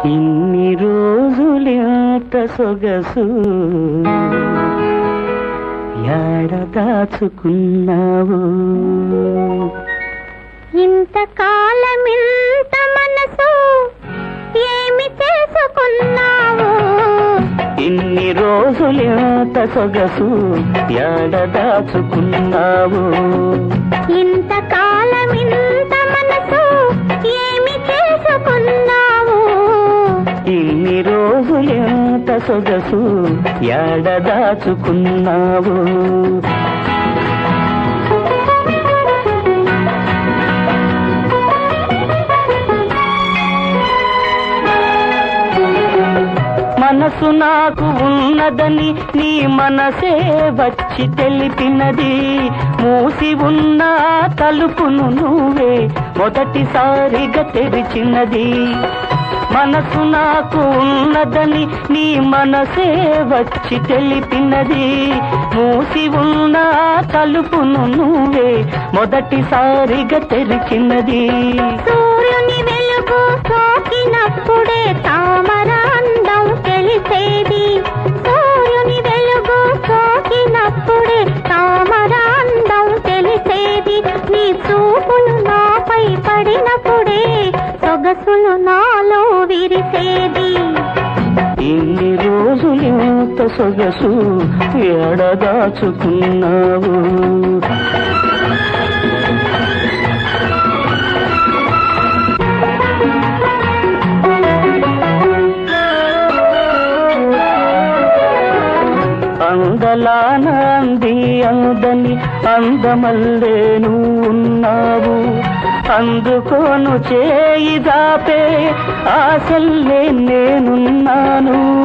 ఇన్ని రోజులెంత సొగసు యాడ దాచుకున్నావు ఇంతకాలమింత మనసు ఏమి చేసుకున్నావు ఇన్ని రోజులెంత సొగసు యాడ దాచుకున్నావు ఇంతకాలమింత మనసు ఏమి చేసుకున్నావు ఇన్ని రోజులెంత సొగసు యాడ దాచుకున్నావు మనసు నాకు ఉన్నదని నీ మనసే వచ్చి తెలిపినది మూసి ఉన్న తలుపును నువ్వే మొదటిసారిగా తెరిచినది మనసు నాకు ఉన్నదని నీ మనసే వచ్చి తెలిపినది మూసి ఉన్న తలుపును నువ్వే మొదటిసారిగా తెరిచినది సూర్యుని వెలుగు సోకినప్పుడే తామర అందం తెలిసేది సూర్యుని వెలుగు సోకినప్పుడే తామర అందం తెలిసేది నీ చూపులు నాపై పడినప్పుడే సొగసులు నాలో విరిసేది ఇన్ని రోజులెంత సొగసు యాడ దాచుకున్నావు అందలాన అంది అందని అందమల్లే నువ్వున్నావు అందుకోను చేయి దాపే ఆశల్లే నేనున్నాను